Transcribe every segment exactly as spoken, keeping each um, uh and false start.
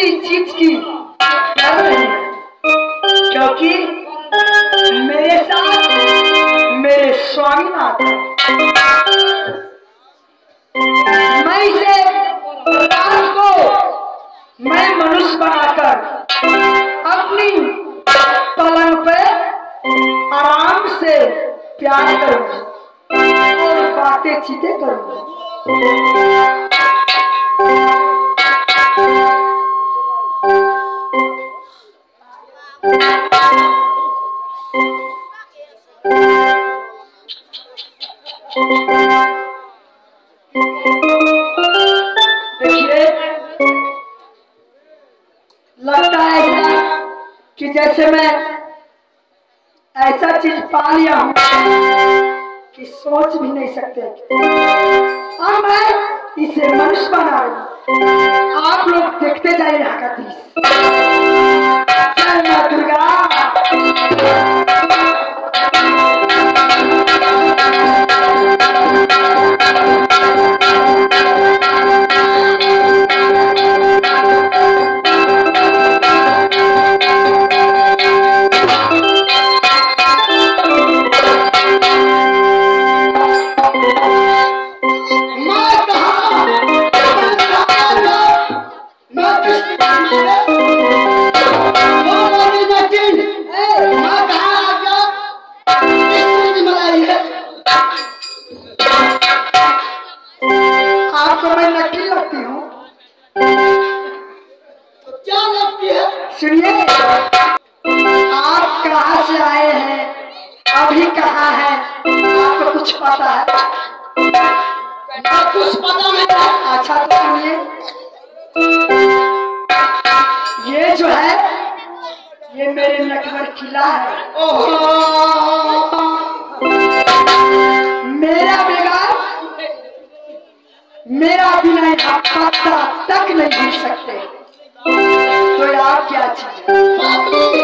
किसी चीज की डर नहीं, क्योंकि मेरे साथ मेरे स्वामीनाथ है। मैं इसे रात को मैं मनुष्य बनाकर अपनी पलंग पे आराम से प्यार करूंगा और बातें चीतें करूंगा। देखिए, लगता है ऐसा कि जैसे मैं ऐसा चीज पा लिया हूं कि सोच भी नहीं सकते। और मैं इसे मनुष्य बना रही हूं। आप लोग देखते जाइए यहाँ का दृश्य। जय मां दुर्गा। आपको मैं नकली लगती हूँ तो क्या लगती है? सुनिए, आप कहाँ से आए हैं, अभी कहाँ है, आपको कुछ पता है? कुछ पता नहीं है। अच्छा तो सुनिए, ये जो है ये मेरे नटवर किला है। मेरा बेगार मेरा बिना आप पत्ता तक नहीं गिर सकते। तो आप क्या चीज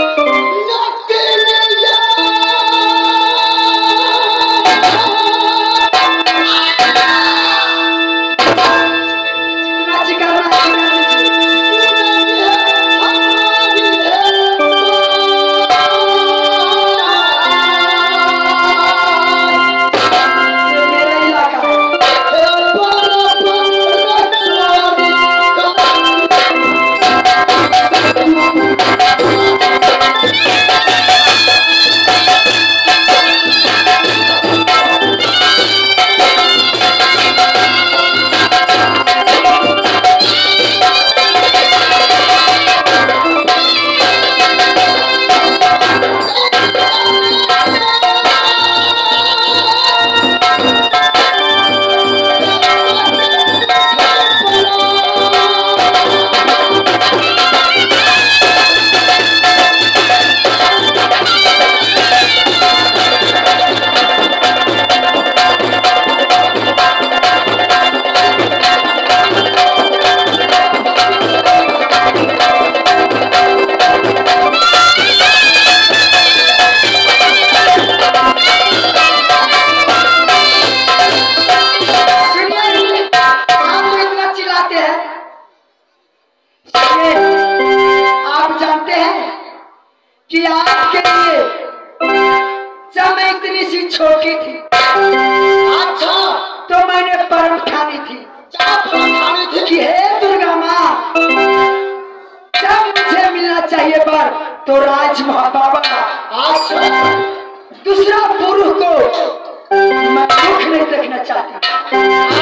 कि आपके लिए जब मैं इतनी सी छोटी थी, अच्छा तो मैंने परम ठानी थी, थी कि हे दुर्गा माँ, जब मुझे मिलना चाहिए पर तो राज महाबाबा, अच्छा दूसरा पुरुष को मैं दुख नहीं देखना चाहती।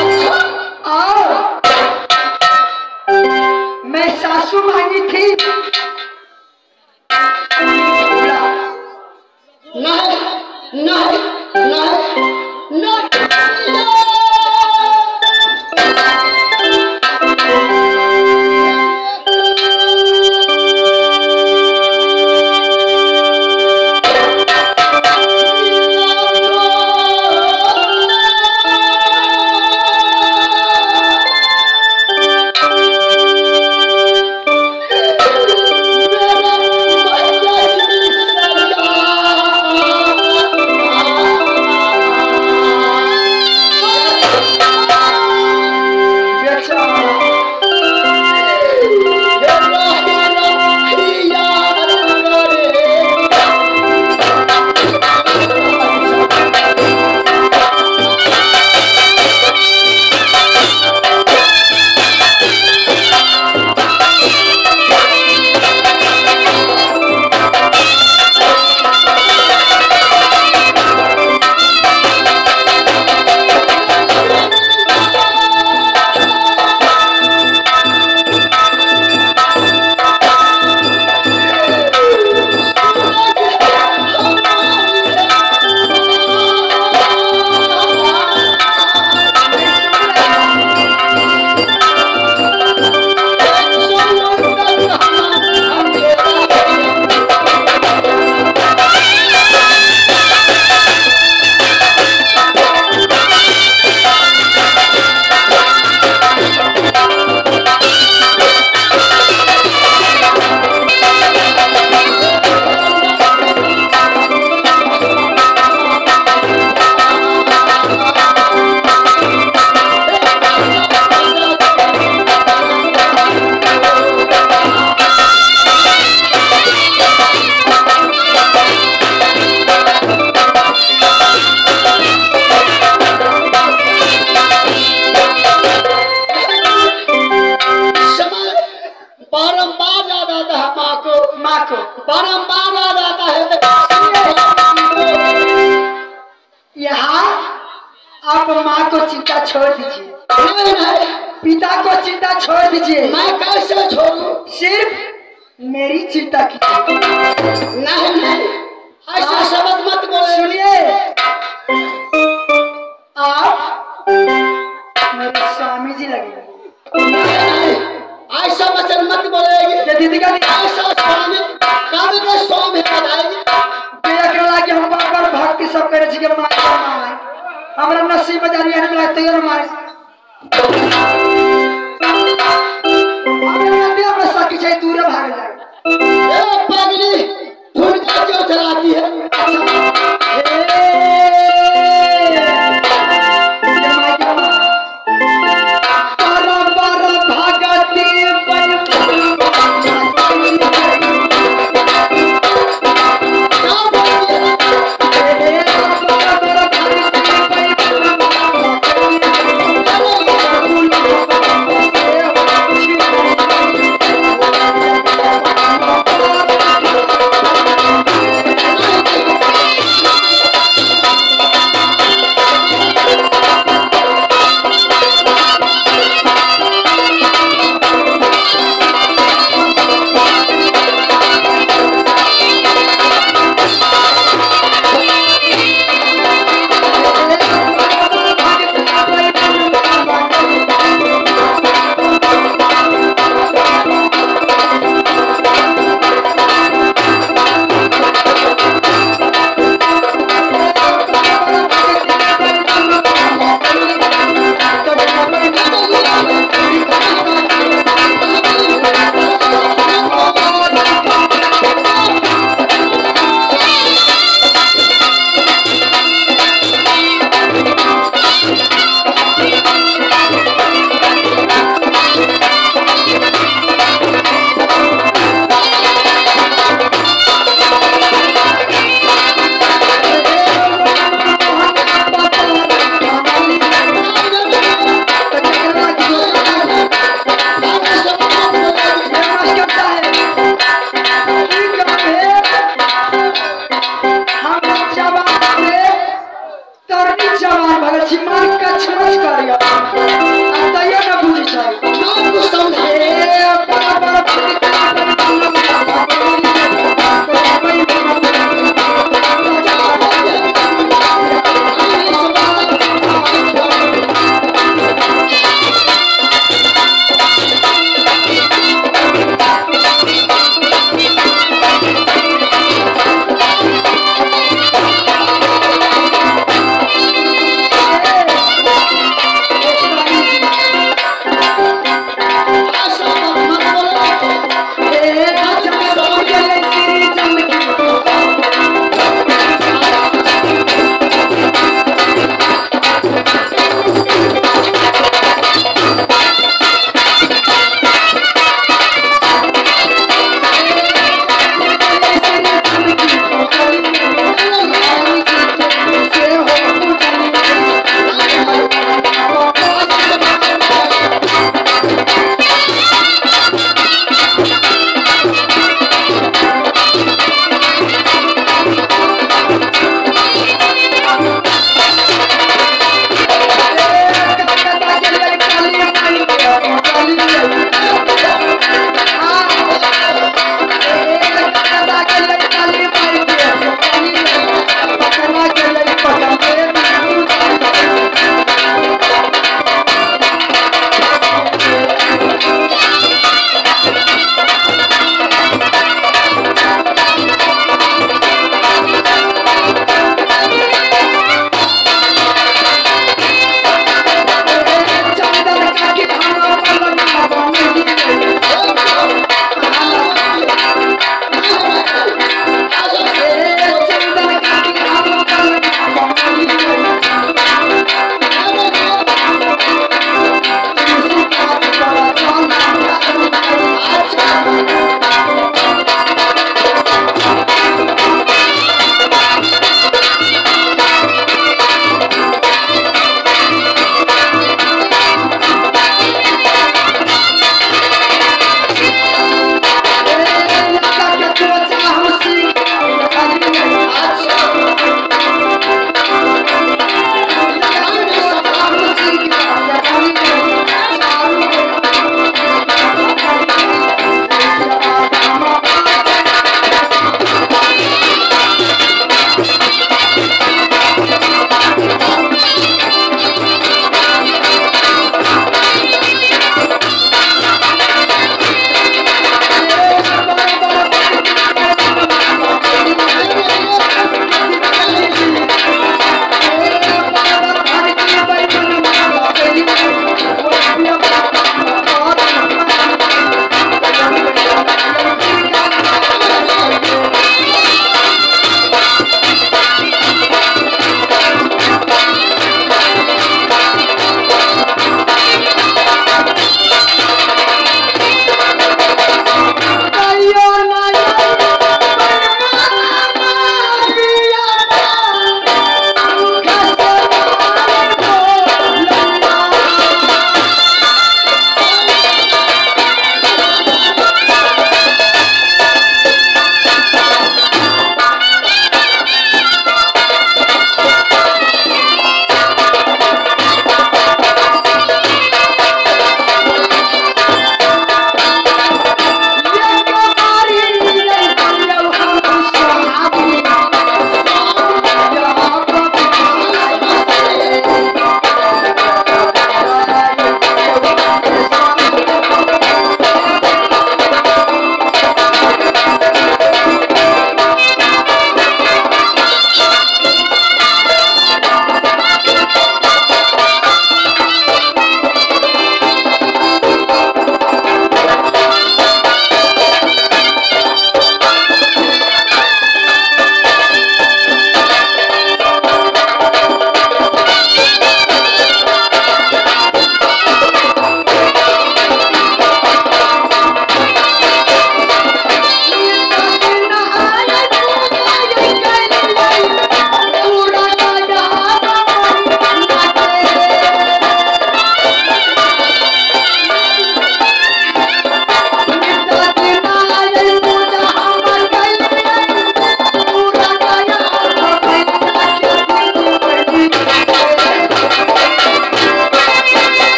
और मैं सासू मांगी थी, नहीं नहीं नहीं नहीं छोड़ दीजिए। नहीं नहीं, पिता को चिंता छोड़ दीजिए। मैं कैसे छोड़ूं? सिर्फ मेरी चिंता कीजिए। नहीं नहीं, ऐसा शब्द मत बोले। सुनिए, आप मेरे स्वामी जी लगे। नहीं नहीं, ऐसा वचन मत बोलेगी। दीदी का ऐसा स्वामी कब के स्वामी बताएगी? हम बार बार भक्ति सब करे छी के मार हमरा नसीब बजारी है ना लगते है हमारे